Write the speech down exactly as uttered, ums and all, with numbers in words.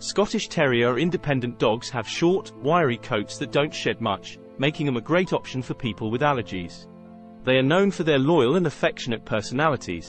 Scottish Terrier independent dogs have short, wiry coats that don't shed much, making them a great option for people with allergies. They are known for their loyal and affectionate personalities,